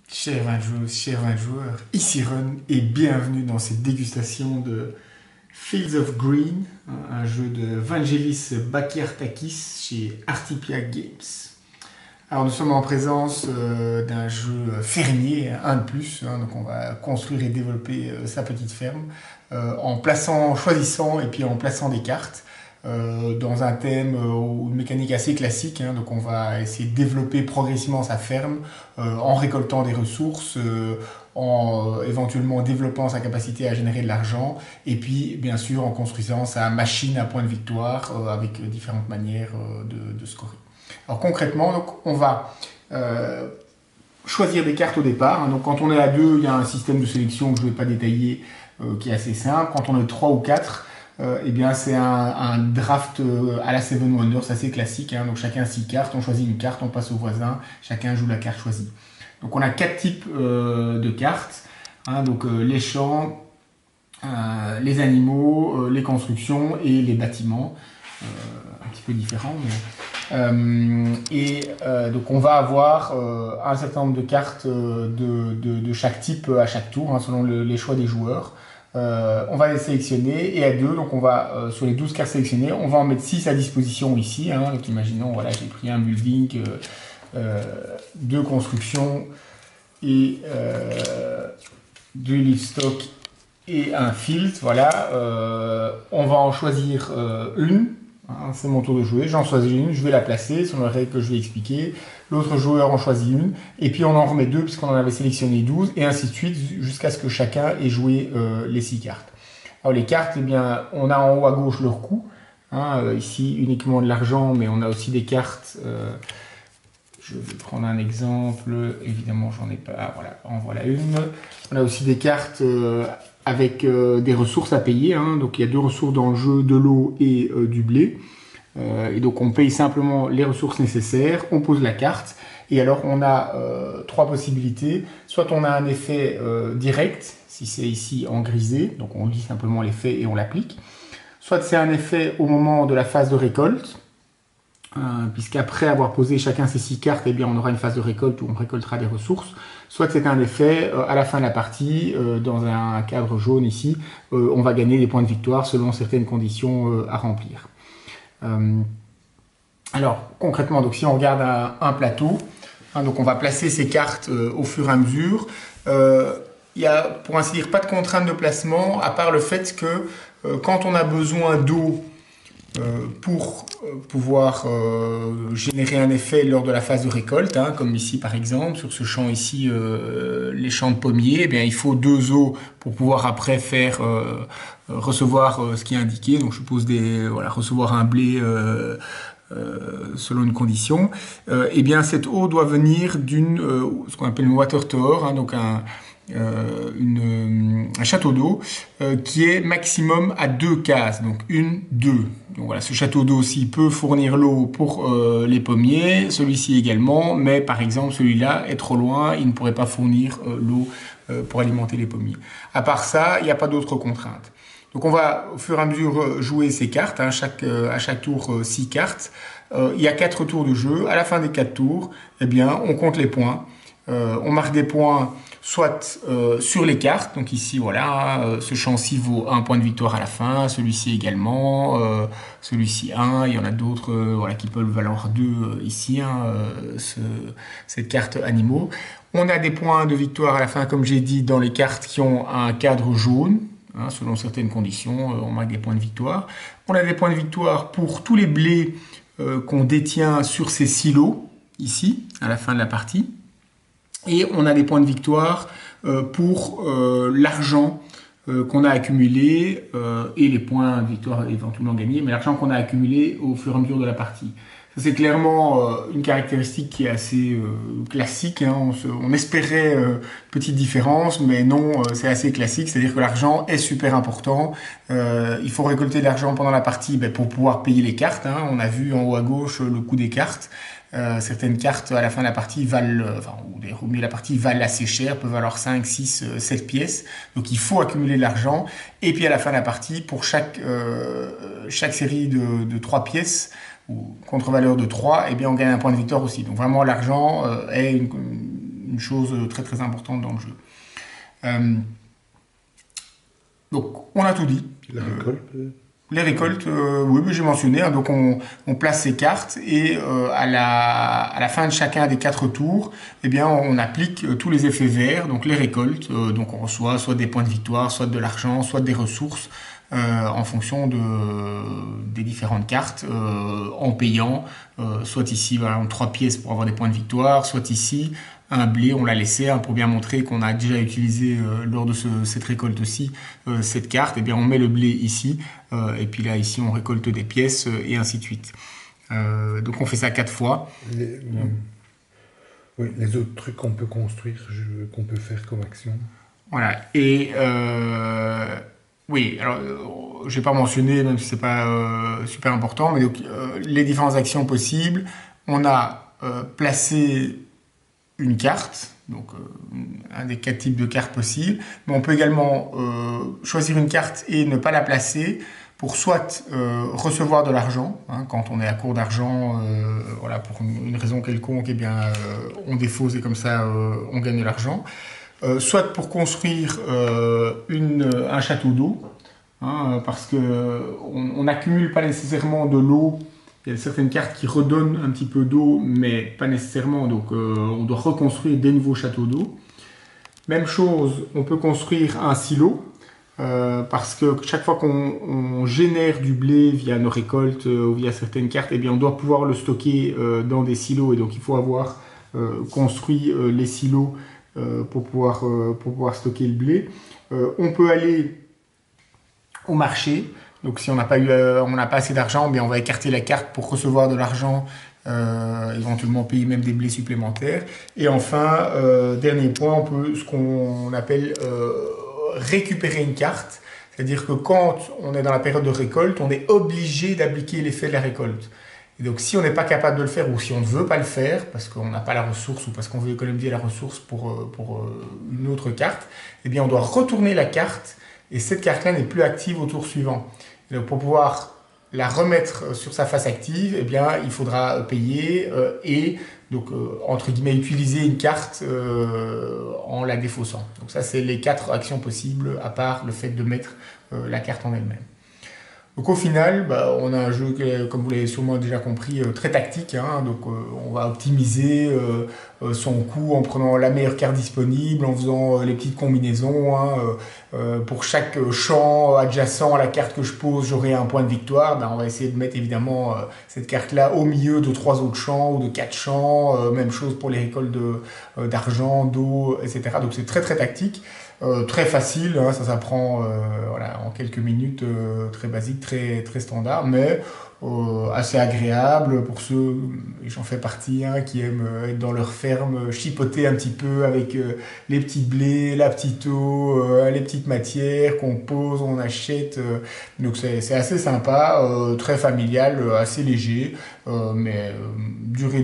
Chers vin joueurs, ici Ron et bienvenue dans cette dégustation de Fields of Green, un jeu de Vangelis Batiartakis chez Artipia Games. Alors nous sommes en présence d'un jeu fermier, un de plus, donc on va construire et développer sa petite ferme en choisissant et puis en plaçant des cartes. Dans un thème ou une mécanique assez classique, donc on va essayer de développer progressivement sa ferme en récoltant des ressources, en éventuellement développant sa capacité à générer de l'argent et puis bien sûr en construisant sa machine à points de victoire avec différentes manières de scorer. Alors concrètement, donc, on va choisir des cartes au départ, donc quand on est à 2, il y a un système de sélection que je ne vais pas détailler qui est assez simple. Quand on est 3 ou 4, eh bien c'est un draft à la Seven Wonders assez classique, donc chacun 6 cartes, on choisit une carte, on passe au voisin, chacun joue la carte choisie. Donc on a 4 types de cartes, donc les champs, les animaux, les constructions et les bâtiments, un petit peu différents. Donc on va avoir un certain nombre de cartes de chaque type à chaque tour, selon les choix des joueurs. On va les sélectionner et à 2, donc on va sur les 12 cartes sélectionnées, on va en mettre 6 à disposition ici. Donc imaginons, voilà, j'ai pris un building, 2 constructions et 2 livestock et un field. Voilà, on va en choisir une. C'est mon tour de jouer, j'en choisis une, je vais la placer selon les règles que je vais expliquer. L'autre joueur en choisit une, et puis on en remet 2 puisqu'on en avait sélectionné 12, et ainsi de suite jusqu'à ce que chacun ait joué les 6 cartes. Alors les cartes, eh bien, on a en haut à gauche leur coût, ici uniquement de l'argent, mais on a aussi des cartes. Je vais prendre un exemple, évidemment j'en ai pas, voilà, en voilà une. On a aussi des cartes avec des ressources à payer, donc il y a 2 ressources dans le jeu, de l'eau et du blé. Et donc on paye simplement les ressources nécessaires, on pose la carte, et alors on a 3 possibilités. Soit on a un effet direct, si c'est ici en grisé, donc on lit simplement l'effet et on l'applique. Soit c'est un effet au moment de la phase de récolte, puisqu'après avoir posé chacun ses 6 cartes, eh bien, on aura une phase de récolte où on récoltera des ressources. Soit c'est un effet à la fin de la partie, dans un cadre jaune ici, on va gagner des points de victoire selon certaines conditions à remplir. Alors concrètement, donc, si on regarde un plateau, donc on va placer ces cartes au fur et à mesure. Il n'y a pour ainsi dire pas de contrainte de placement, à part le fait que quand on a besoin d'eau pour pouvoir générer un effet lors de la phase de récolte, comme ici par exemple, sur ce champ ici, les champs de pommiers, eh bien, il faut 2 os pour pouvoir après faire recevoir ce qui est indiqué, donc je suppose recevoir un blé selon une condition. Eh bien cette eau doit venir d'une, ce qu'on appelle une water tower, donc un château d'eau qui est maximum à 2 cases, donc 1, 2. Donc voilà, ce château d'eau aussi peut fournir l'eau pour les pommiers, celui-ci également, mais par exemple celui-là est trop loin, il ne pourrait pas fournir l'eau pour alimenter les pommiers. À part ça, il n'y a pas d'autres contraintes. Donc on va au fur et à mesure jouer ces cartes, à chaque tour 6 cartes. Il y a 4 tours de jeu. À la fin des 4 tours, eh bien, on compte les points. On marque des points soit sur les cartes, donc ici voilà, ce champ-ci vaut 1 point de victoire à la fin, celui-ci également, celui-ci 1, il y en a d'autres qui peuvent valoir 2 ici, cette carte animaux. On a des points de victoire à la fin, comme j'ai dit, dans les cartes qui ont un cadre jaune, selon certaines conditions, on marque des points de victoire. On a des points de victoire pour tous les blés qu'on détient sur ces silos, ici, à la fin de la partie. Et on a des points de victoire pour l'argent qu'on a accumulé et les points de victoire éventuellement gagnés, mais l'argent qu'on a accumulé au fur et à mesure de la partie. C'est clairement une caractéristique qui est assez classique. On espérait petite différence, mais non, c'est assez classique. C'est-à-dire que l'argent est super important. Il faut récolter de l'argent pendant la partie pour pouvoir payer les cartes. On a vu en haut à gauche le coût des cartes. Certaines cartes à la fin de la partie valent, ou la partie valent assez cher, peuvent valoir 5, 6, 7 pièces. Donc il faut accumuler de l'argent. Et puis à la fin de la partie, pour chaque série de 3 pièces, ou contre-valeur de 3, eh bien on gagne un point de victoire aussi. Donc vraiment l'argent est une une chose très très importante dans le jeu. Donc on a tout dit. La récolte Les récoltes, oui, j'ai mentionné. Hein, donc on place ces cartes et à la fin de chacun des 4 tours, eh bien, on applique tous les effets verts, donc les récoltes. Donc on reçoit soit des points de victoire, soit de l'argent, soit des ressources en fonction des différentes cartes en payant. Soit ici, voilà, 3 pièces pour avoir des points de victoire, soit ici un blé, on l'a laissé pour bien montrer qu'on a déjà utilisé lors de cette récolte aussi cette carte. Et bien on met le blé ici et puis là ici on récolte des pièces et ainsi de suite. Donc on fait ça 4 fois. Oui, les autres trucs qu'on peut construire, qu'on peut faire comme action. Voilà. Et oui, alors je vais pas mentionner, même si c'est pas super important, mais donc, les différentes actions possibles. On a placé une carte, donc un des 4 types de cartes possibles. Mais on peut également choisir une carte et ne pas la placer pour soit recevoir de l'argent, hein, quand on est à court d'argent, voilà, pour une raison quelconque, eh bien, on défausse et comme ça on gagne de l'argent. Soit pour construire un château d'eau, hein, parce qu'on n'accumule pas nécessairement de l'eau. Il y a certaines cartes qui redonnent un petit peu d'eau, mais pas nécessairement. Donc, on doit reconstruire des nouveaux châteaux d'eau. Même chose, on peut construire un silo, parce que chaque fois qu'on génère du blé via nos récoltes ou via certaines cartes, eh bien, on doit pouvoir le stocker dans des silos. Et donc, il faut avoir construit les silos pour pouvoir stocker le blé. On peut aller au marché. Donc si on n'a pas assez d'argent, bien on va écarter la carte pour recevoir de l'argent, éventuellement payer même des blés supplémentaires. Et enfin, dernier point, ce qu'on appelle récupérer une carte. C'est-à-dire que quand on est dans la période de récolte, on est obligé d'appliquer l'effet de la récolte. Et donc si on n'est pas capable de le faire ou si on ne veut pas le faire, parce qu'on n'a pas la ressource ou parce qu'on veut économiser la ressource pour une autre carte, eh bien on doit retourner la carte et cette carte-là n'est plus active au tour suivant. Et donc pour pouvoir la remettre sur sa face active, eh bien, il faudra payer et donc entre guillemets utiliser une carte en la défaussant. Donc ça c'est les 4 actions possibles à part le fait de mettre la carte en elle-même. Donc au final, on a un jeu, comme vous l'avez sûrement déjà compris, très tactique. Hein, donc on va optimiser son coût en prenant la meilleure carte disponible, en faisant les petites combinaisons. Hein, pour chaque champ adjacent à la carte que je pose, j'aurai un point de victoire. On va essayer de mettre évidemment cette carte-là au milieu de 3 autres champs ou de 4 champs. Même chose pour les récoltes d'argent, d'eau, etc. Donc c'est très très tactique. Très facile, hein, ça s'apprend voilà, en quelques minutes, très basique, très, très standard, mais assez agréable pour ceux, et j'en fais partie, hein, qui aiment être dans leur ferme, chipoter un petit peu avec les petits blés, la petite eau, les petites matières qu'on pose, on achète. Donc c'est assez sympa, très familial, assez léger, mais durée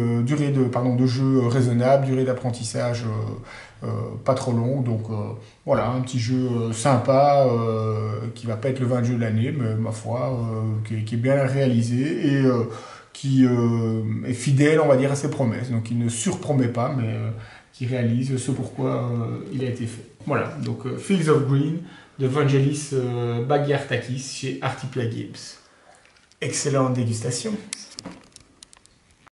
de jeu raisonnable, durée d'apprentissage pas trop long, donc voilà, un petit jeu sympa qui va pas être le 20 jeu de l'année, mais ma foi, qui est bien réalisé et qui est fidèle, on va dire, à ses promesses. Donc il ne surpromet pas, mais qui réalise ce pourquoi il a été fait. Voilà, donc Fields of Green de Vangelis Bagiartakis chez Artipia Games. Excellente dégustation.